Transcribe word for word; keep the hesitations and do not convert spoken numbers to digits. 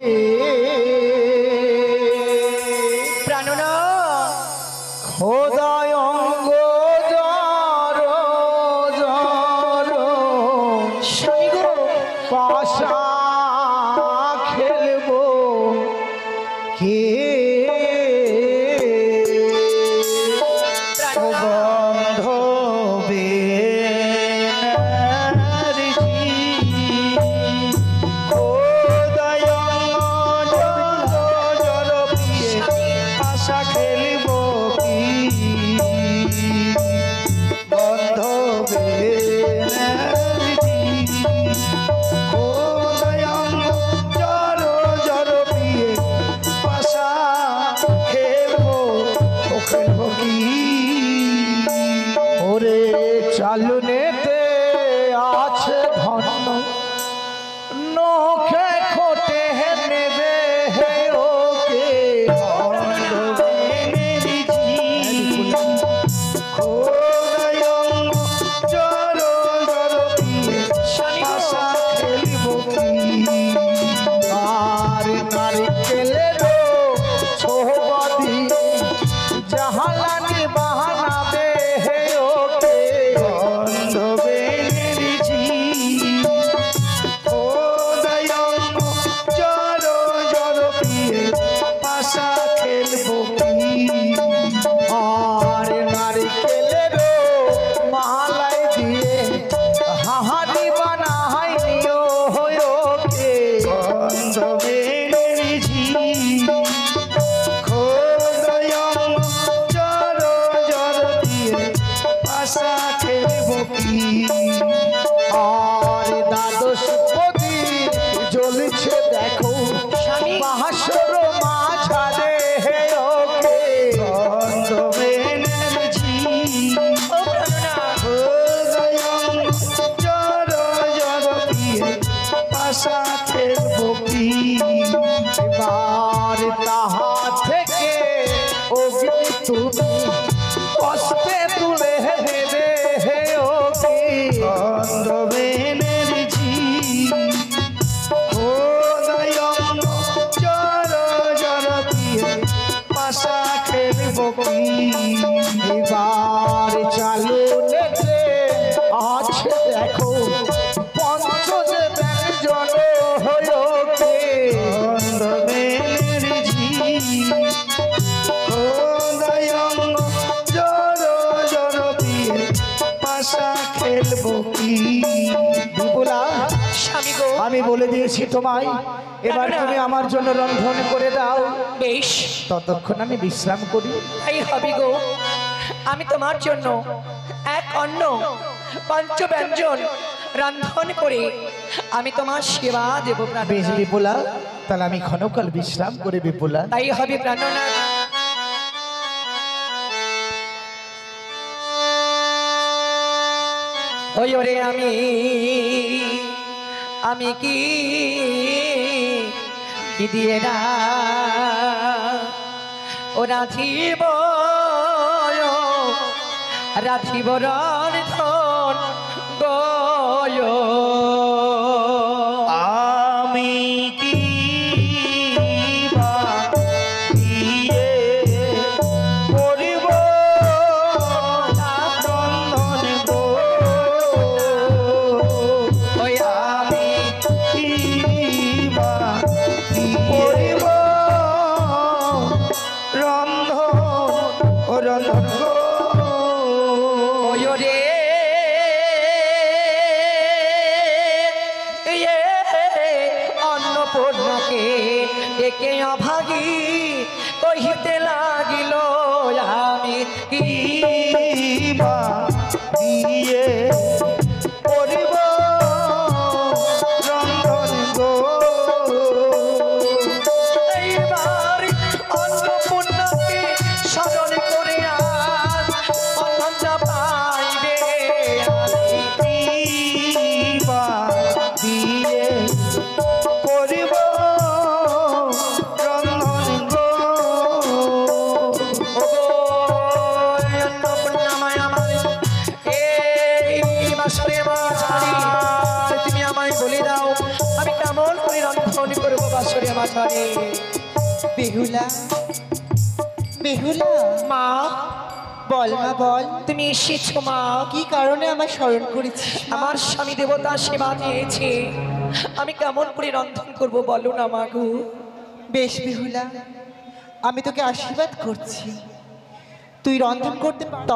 চালুনেতে আছে ধন্য নখে খোটে নেবে হে ওকে আর নারিকেলের ছোবদি জাহালানি বাহানাবে হে ওকে আর নারিকেলের মালাই দিয়ে হাহারি বানাই নিও ওকে আর দ্বাদশ পদি জ্বলছে দেখো বাহাসর মাঝারে হে ওকে এবার তাহা থেকে অগ্নি তুমি কষ্টে তুলে নেবে হে ওকে এবার চালু নেতে আছে দেখো পঞ্চদেবের জন হয়োকে আমি বলে দিয়েছি তোমায়, এবার তুমি আমার জন্য রন্ধন করে দাও। বেশ, ততক্ষণ আমি বিশ্রাম করি। তাই হবে গো। আমি তোমার জন্য এক অন্ন পঞ্চব্যঞ্জন রন্ধন করে আমি তোমার সেবা দেব। বেশ বিপুলা, তাহলে আমি ক্ষণকাল বিশ্রাম করে বিপুলা। তাই হবে প্রাণনাথ। ওই ওরে আমি আমি কি কি দিয়ে না ও রাধিব রাধিব রন্ধন গয় আমি কি একে অভাগী কহিতে লাগিল আমি কি বা দিয়ে করিব রন্ধন গো। এইবার অন্নপূর্ণাকে স্মরণ করে আজ অন্নটা পাইবে আমি বা দিয়ে করিব ধরে। বেহুলা বেহুলা মা বল মা বল, তুমি এসেছো মা। কি কারণে আমার স্মরণ করেছিস মা? আমার স্বামী দেবতা সেবা দিয়েছে, আমি কেমন করে রন্ধন করব বলো না মা গো। বেশ বেহুলা, আমি তোকে আশীর্বাদ করছি, তুই রন্ধন করতে পার।